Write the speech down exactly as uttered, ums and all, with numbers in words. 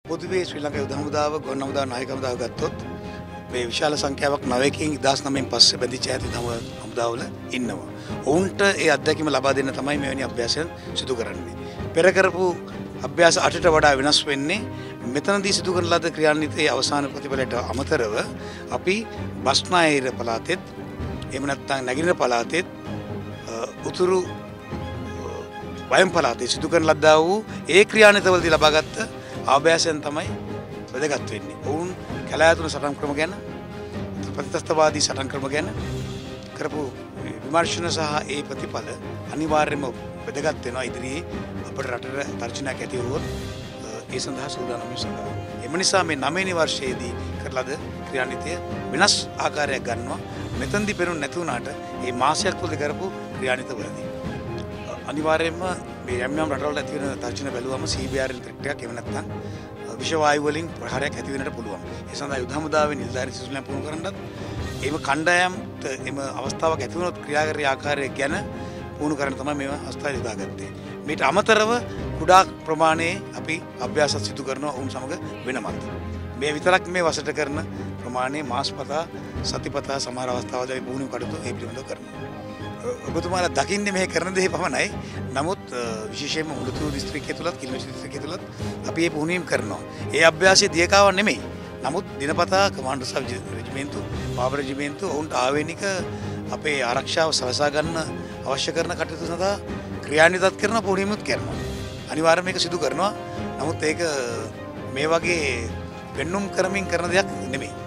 පොදුවේ ශ්‍රී ලංකා යුද හමුදාව ගුවන් හමුදාව නායක හමුදාව ගත්තොත් මේ විශාල සංඛ්‍යාවක් නවයකින් දෙදාස් නවයෙන් පස්සේ බැඳිච්ච ඇති හමුදාවල ඉන්නවා. ඔවුන්ට ඒ අත්දැකීම ලබා දෙන්න තමයි මෙවැනි අභ්‍යාසයන් සිදු කරන්නේ. පෙර කරපු අභ්‍යාස අටට වඩා වෙනස් වෙන්නේ මෙතනදී සිදු කරන ලද ක්‍රියාන්විතයේ අවසාන ප්‍රතිඵලයට අමතරව අපි බස්නාහිර පළාතෙත් එහෙම නැත්නම් නැගෙනහිර පළාතෙත් උතුරු වයම් පළාතේ සිදු කරන ලද්දා වූ ඒ ක්‍රියාන්විතවලදී ලබාගත් අභ්‍යාසයන් තමයි වැදගත් වෙන්නේ. ඔවුන් කලාතුරකින් සටන් ක්‍රම ගැන ප්‍රතිස්ථාපවාදී සටන් ක්‍රම ගැන කරපු විමර්ශන සහ ඒ ප්‍රතිඵල අනිවාර්යයෙන්ම වැදගත් වෙනවා ඉදිරියේ අපේ රටට තර්ජනයක් ඇති වුවොත් ඒ සඳහා සූදානම් වෙනවා. එම නිසා මේ නවවෙනි වර්ෂයේදී කරලාද ක්‍රියාන්විතය වෙනස් ආකාරයක් ගන්නවා. මෙතනදී පෙරුණ නැති වුණාට මේ මාසයක් තුළ කරපු ක්‍රියාන්විතවලදී අනිවාර්යයෙන්ම මේ යම් යම් රටවල ඇති වෙන තර්ජන බැලුවම සී බී ආර් ත්‍රිත්වයක් එහෙම නැත්නම් විෂ වායු වලින් ප්‍රහාරයක් ඇති වෙන්නට පුළුවන්. ඒ සඳහා යුද හමුදාවේ නිලධාරී සිසුලයන් පුහුණු කරන්නත් එම කණ්ඩායම්ට එම අවස්ථාවක් ඇති වුණොත් ක්‍රියාකාරී ආකාරය ගැන පුහුණු කරන්න තමයි මේවා අවස්ථාව යොදාගත්තේ. මේට අමතරව කුඩා ප්‍රමාණයේ අපි අභ්‍යාස සිදු කරනවා ඔවුන් සමග වෙනමත්. මේ විතරක් මේ වසරට කරන ප්‍රමාණය මාසපතා සතිපතා සමහර අවස්ථාවලදී අපි පුහුණු කටයුතු ඒ පිළිබඳව කරනවා. ඔබතුමාලා දකින්නේ මේ කරන දේ පමණයි. නමුත් විශේෂයෙන්ම මුලතුරු දිස්ත්‍රික්කය තුලත් කිලිනොච්චි දිස්ත්‍රික්කය තුලත් අපි මේ පුහුණුවීම් කරනවා. ඒ අභ්‍යාසයේ දියකාවක් නෙමෙයි. නමුත් දිනපතා කමාන්ඩර් සබ් රෙජිමෙන්තු පාව රෙජිමෙන්තු ඔවුන්ට ආවේනික අපේ ආරක්ෂාව සලසා ගන්න අවශ්‍ය කරන කටයුතු සඳහා ක්‍රියාන්විතත් කරන පුහුණුවීමුත් කරනවා. අනිවාර්යයෙන් මේක සිදු කරනවා. නමුත් ඒක මේ වගේ වෙන්නුම් කරමින් කරන දෙයක් නෙමෙයි.